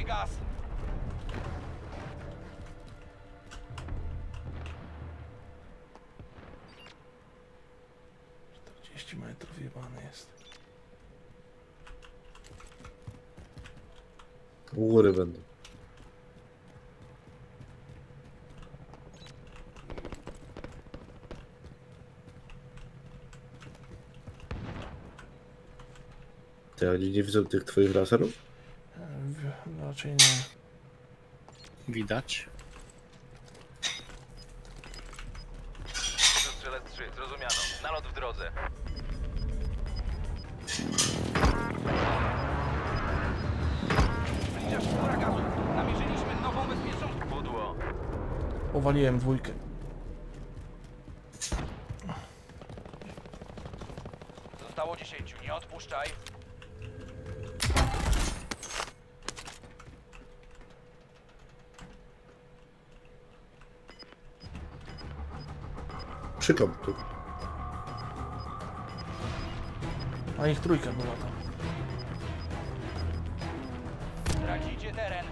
gaz! 40 metrów jebany jest. U góry będą. Ty, oni nie widzą tych twoich laserów? Raczej nie. Widać. Strzelec 3, zrozumiano. Nalot w drodze. Zbliża się chmura gazu. Namierzyliśmy nową bezpieczną pudło. Powaliłem dwójkę. Zostało 10, nie odpuszczaj. Przykop tu. A ich trójka była tam. Tracicie teren.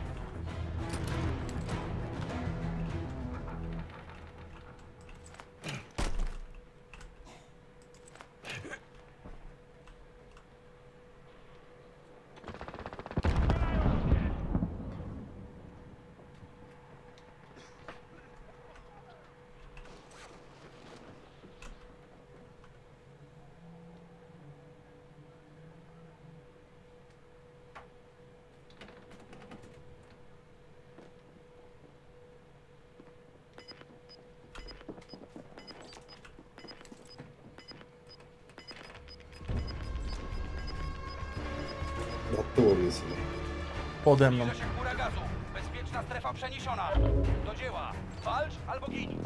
Nad tobą jest. Pode mną. Zbliża się chmura gazu. Bezpieczna strefa przeniesiona. Do dzieła. Walcz albo gin.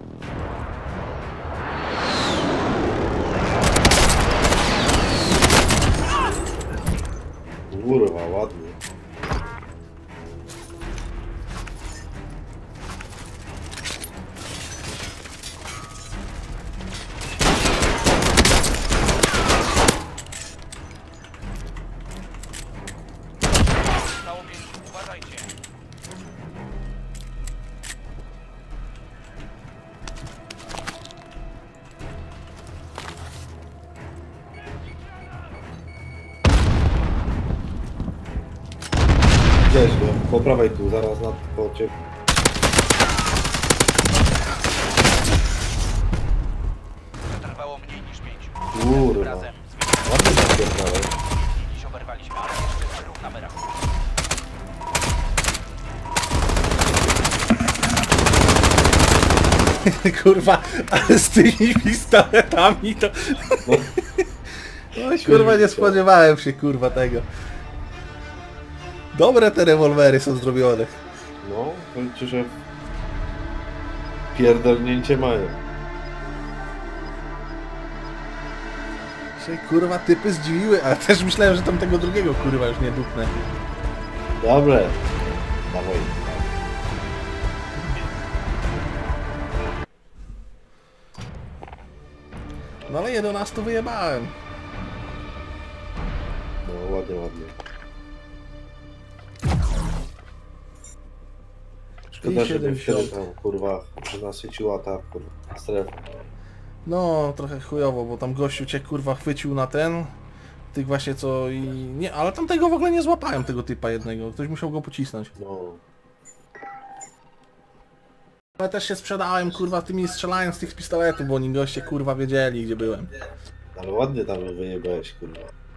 Kurwa, ładnie. Zostało 5, uważajcie. Gdzieś go, po prawej tu, zaraz na po ciebie. Trwało mniej niż 5. Kurwa. Razem. Ładnie zapierdalaj. Dziś oberwaliśmy, ale jeszcze wyrównamy rachunek. Kurwa, ale z tymi pistoletami to... No, Oj, kurwa, nie spodziewałem się, kurwa, tego. Dobre te rewolwery są zrobione. no, powiem ci, że pierdolnięcie mają. Się, kurwa, typy zdziwiły, ale też myślałem, że tam tego drugiego, kurwa, już nie dupnę. Dobre. Dawaj. No ale 11 wyjebałem. No, ładnie, ładnie. Szkoda, że mnie wtedy tam, kurwa, nasyciła ta, kurwa, strefa. No, trochę chujowo, bo tam gościu cię, kurwa, chwycił na ten. Tych właśnie co i... Nie, ale tamtego w ogóle nie złapałem, tego typa jednego. Ktoś musiał go pocisnąć. No. Ale też się sprzedałem, kurwa, tymi strzelając z tych pistoletów, bo oni goście, kurwa, wiedzieli, gdzie byłem. Ale ładnie tam wyjebałeś, kurwa.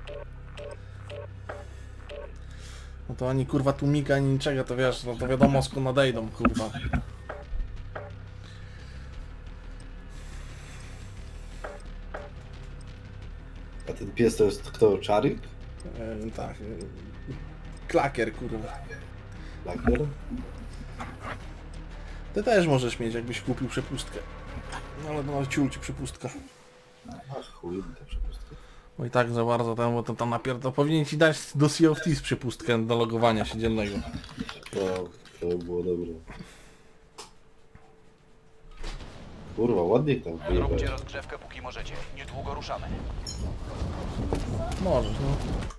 No to ani, kurwa, tłumika, ani niczego, to wiesz, no to wiadomo, skąd nadejdą, kurwa. A ten pies to jest kto? Czarik? Tak. Klakier, kurwa. Lakier? Ty też możesz mieć, jakbyś kupił przepustkę. No ale no, ciul ci przepustka. Ach, chuj, ta przepustka. No i tak za bardzo tam, bo to tam napierdol. Powinien ci dać do Sea of Thieves przepustkę do logowania się dziennego. No, to by było dobre. Kurwa, ładnie tam wyjebałeś. Róbcie rozgrzewkę póki możecie. Niedługo ruszamy. Możesz, no.